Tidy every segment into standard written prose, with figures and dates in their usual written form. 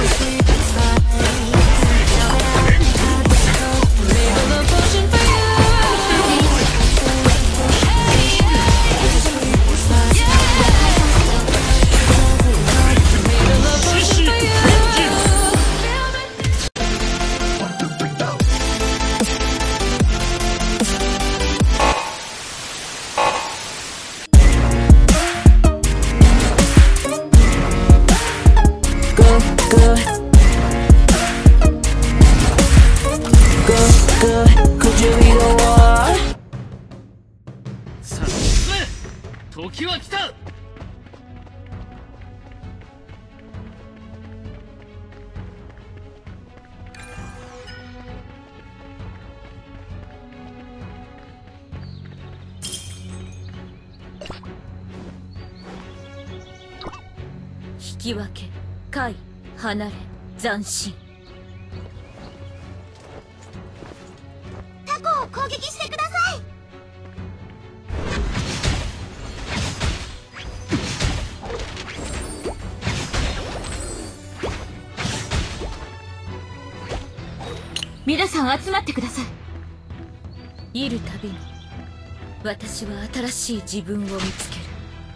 時は来た。 引き分け、下位、離れ、斬新。 タコを攻撃してください。 皆さん集まってください。いるたびに私は新しい自分を見つける。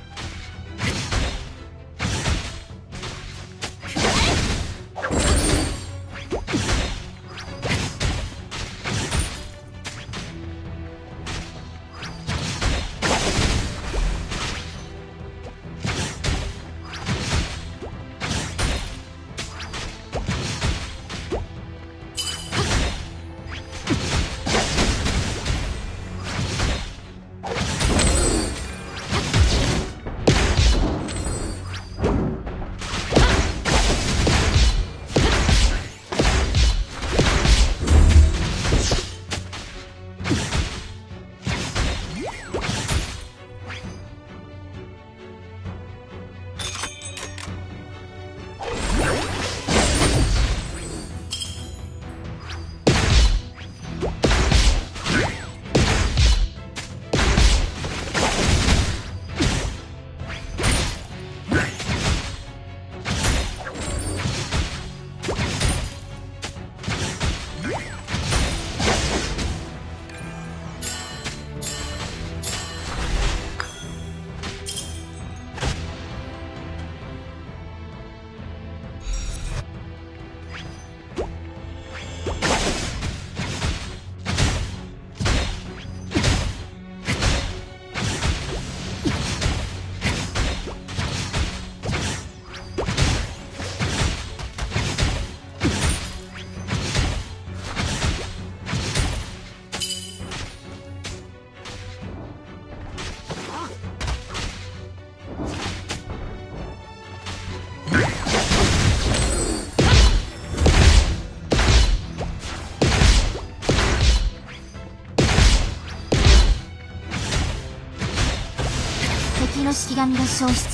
敵の式神が消失。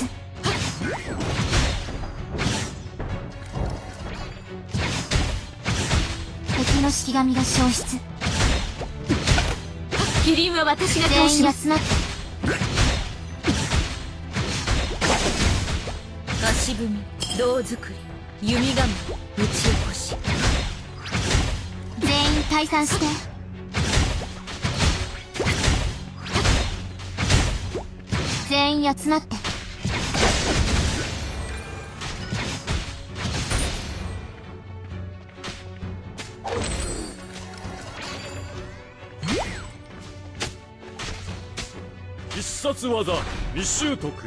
敵の式神が消失。 キリンは私が全員倒します。 集まって。 足踏み、銅作り、弓神、打ち起こし。 全員退散して。全員集まって。 必殺技未習得。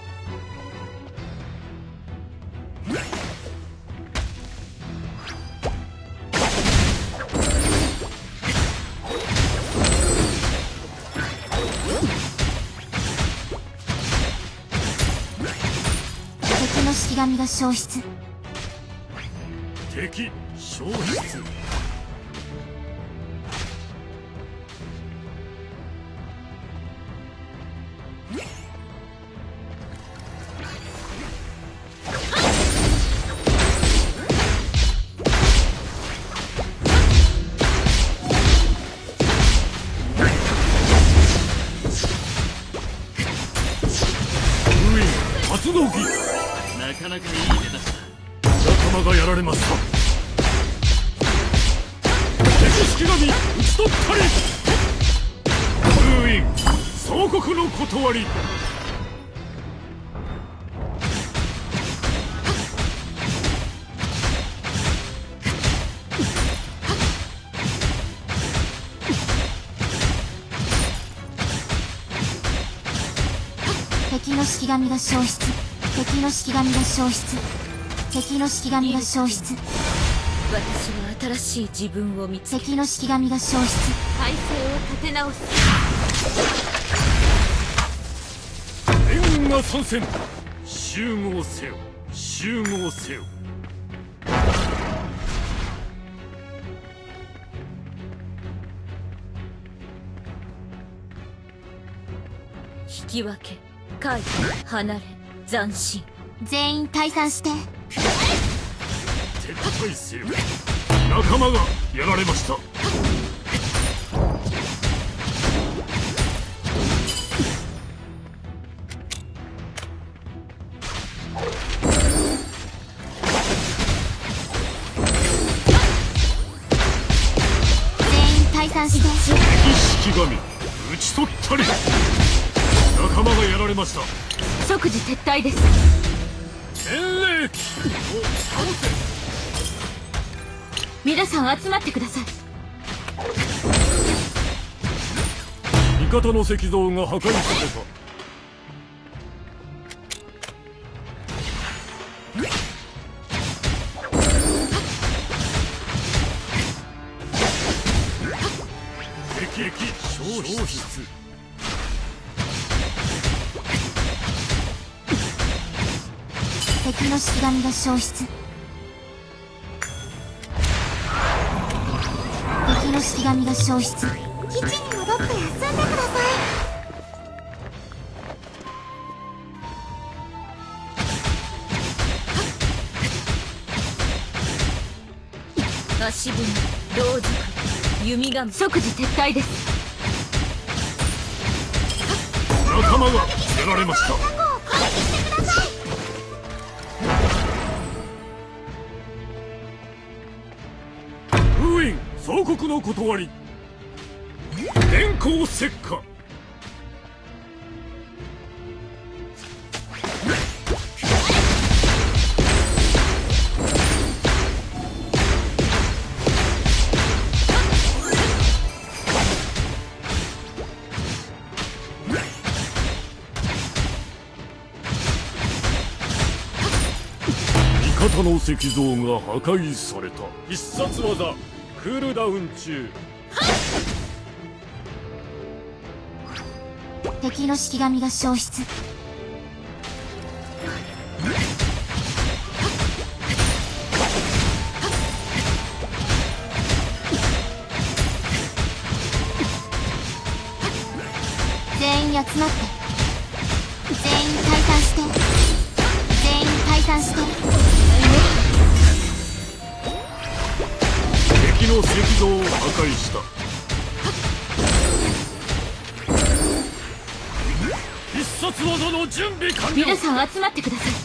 敵の式神が消失。 敵消失。初の儀。なかなかいい出だしだ。 間がやられました。敵式神討ち取ったり。封印総国の断り。 敵の式神が消失。敵の式神が消失。敵の式神が消失。 私は新しい自分を見つけ、 敵の式神が消失。 体勢を立て直す。 援軍が参戦。集合せよ、集合せよ。 引き分け、解離れ、斬新。 全員退散して。 撤退せよ。仲間がやられました。 全員退散して。 敵式神討ち取ったり。仲間がやられました。 即時撤退です。 天霊機を倒せ。 皆さん集まってください。 味方の石像が破壊された。敵消失。 敵の式神が消失。敵の式神が消失。基地に戻って休んでください。足踏み、同軸、弓神、即時撤退です。 仲間がやられました。封印総国の断り。電光石火。味方の石像が破壊された。必殺技クールダウン中。 敵の式神が消失。全員集まって。全員退散して。全員退散して。 敵の石像を破壊した。必殺技の準備完了。 皆さん集まってください。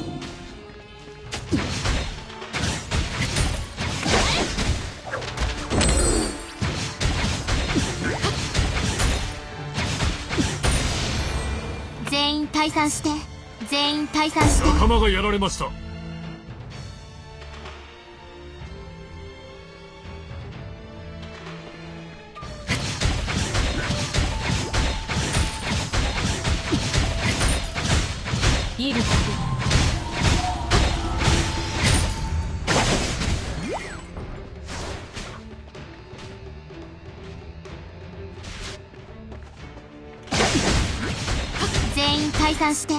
全員退散して。全員退散して。 仲間がやられました。 イルタ全員退散して。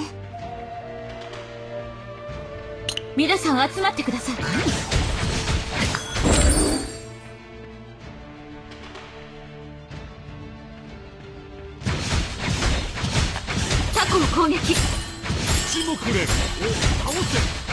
皆さん集まってください。タコを攻撃。 一目連を倒せ。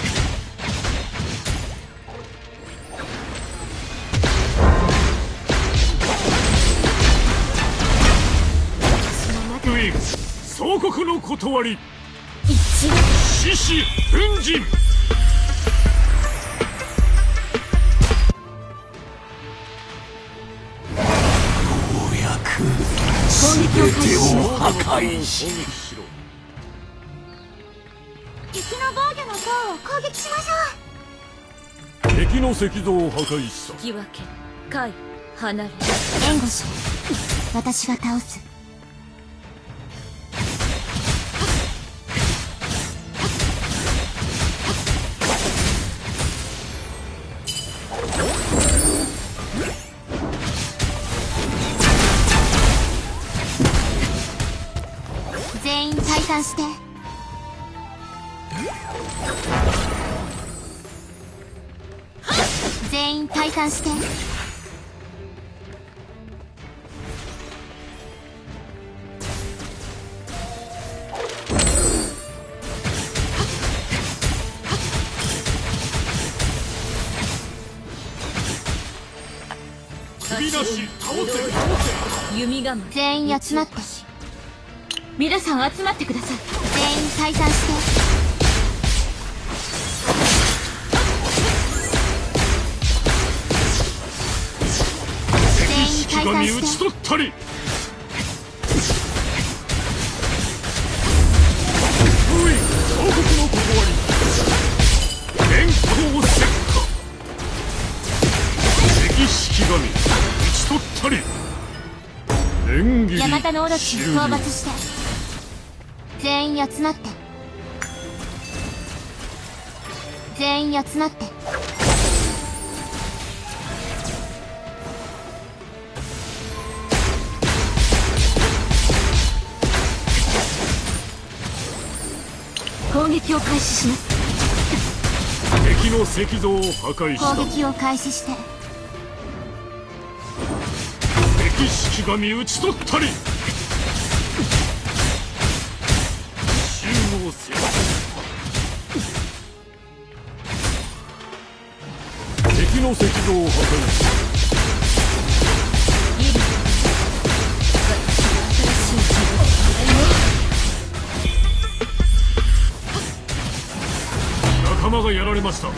封印総国の断り。 一致。 獅子奮陣。 開始します。 破壊しろ。 敵の防御の塔を攻撃しましょ敵の石像を破壊した。 引き分け回離れ。 援護しろ。私が倒す。全員退散して。全員退散して。 首なし倒せ。 弓構え。 全員集まって。 皆さん集まってください。 全員退散して。全員退散神して。 討ち取ったり。おい、王国のここわり。連行石火。敵式神討ち取ったり。連切りヤマタのオロチ終了。 を討伐して。全員集まって。全員集まって。 攻撃を開始します。 敵の石像を破壊した。 攻撃を開始して。 敵式神討ち取ったり。集合せよ。敵の石像を破壊した。 いる。私は新しい自分。 仲間がやられました。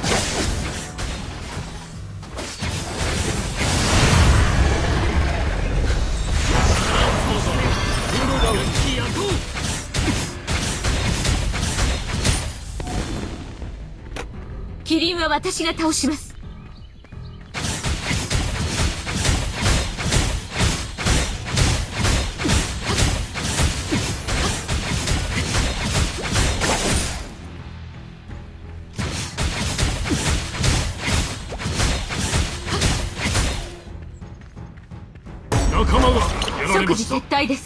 キリンは私が倒します。 仲間がやられ即時ました。 撤退です。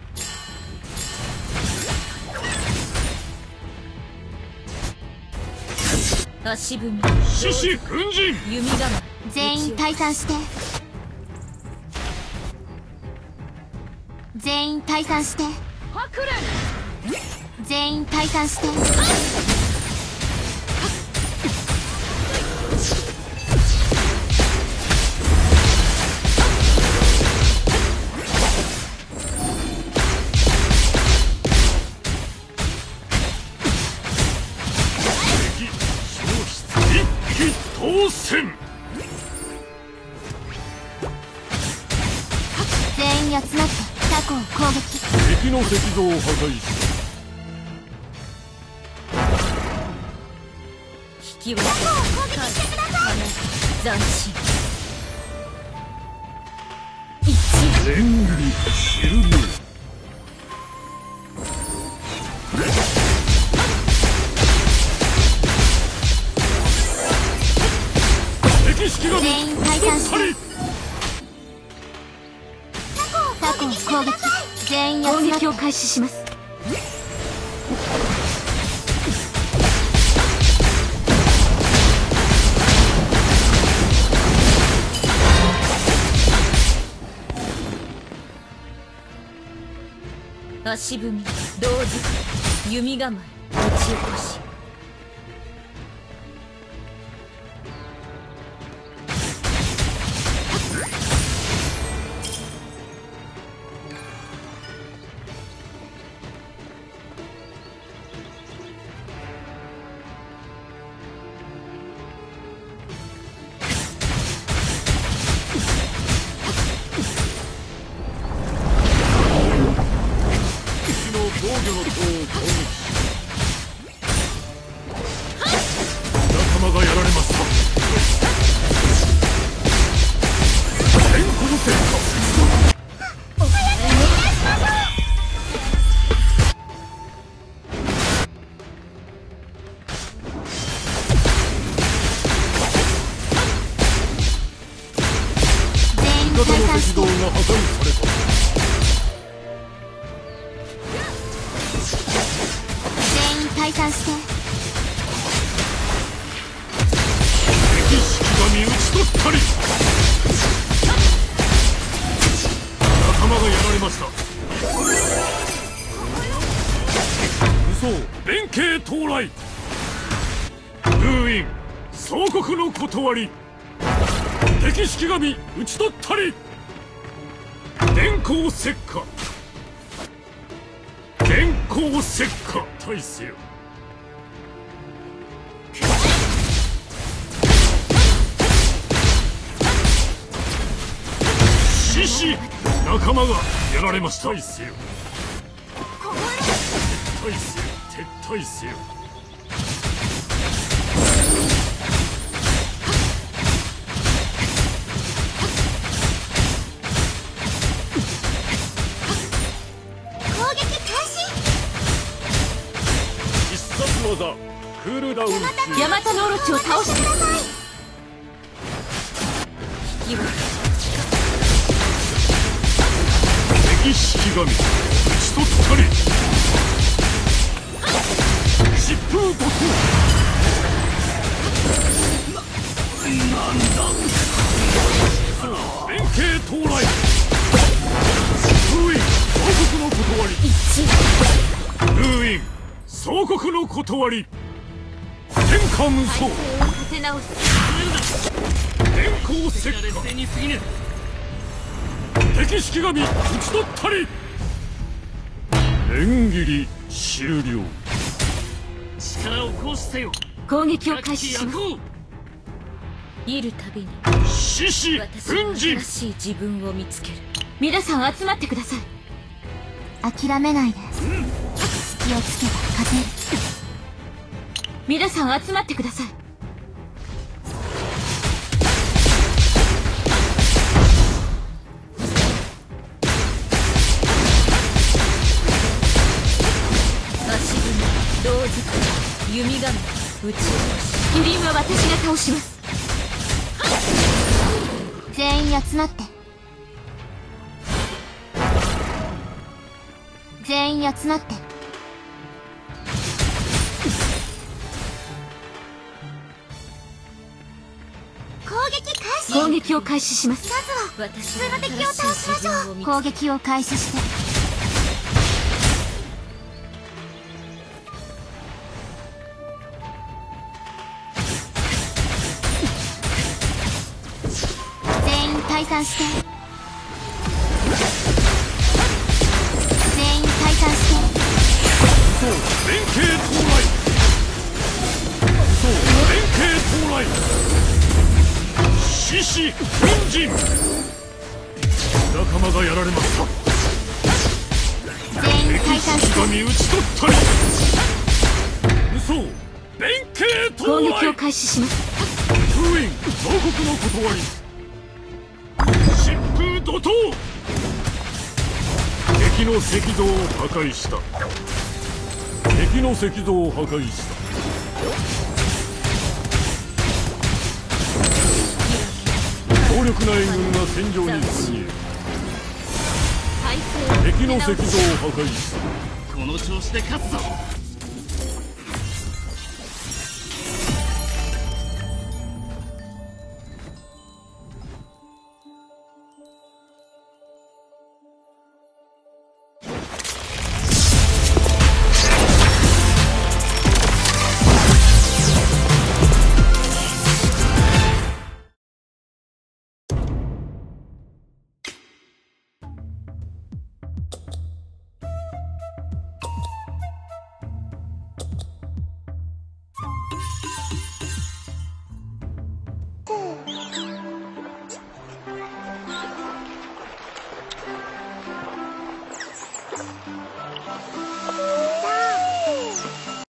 足踏み。 獅子奮陣。 弓構え。 全員退散して。全員退散して。全員退散して。 敵消失一気当選。 全員集まってタコを攻撃。 敵の石像を破壊した。 引き分け斬新。一連切り終了。敵式神全員退散して。 取ったり。 タコを攻撃。全員集まって。 攻撃を開始します。足踏み同時弓構え打ち起こし。 たり。仲間がやられました。嘘弁慶到来。封印総国の断り。敵式神討ち取ったり。電光石火電光石火大せよ。獅子仲間がやられました。撤退せよ撤退せよ撤退せよ。技クールダウン中。 ヤマタノオロチを倒してください。引き分敵式神討ち取ったり。疾風怒涛。なんだ弁慶到来。封印総国の断り。封印総国の断り。天下無双立て直す。 電光石火敵式神討ち取ったり。縁切り終了。力を行使せよ。 攻撃を開始します。いるたびに獅子私は新しい自分を見つける。皆さん集まってください。 諦めないで。隙をつけば勝てる。 皆さん集まってください。足踏み胴作り弓神打ち落とし。キリンは私が倒します。 全員集まって。全員集まって。 攻撃を開始します。 まずは私普通の敵を倒しましょう。攻撃を開始して。全員退散して。全員退散して。 そう弁慶到来。そう弁慶到来。獅子奮陣。仲間がやられました。 全員退散して。 敵神討ち取ったり。嘘弁慶到来。 攻撃を開始します。 封印総国の断り。疾風怒涛。敵の石像を破壊した。敵の石像を破壊した。強力な援軍が戦場に侵入。敵の石像を破壊した。この調子で勝つぞ。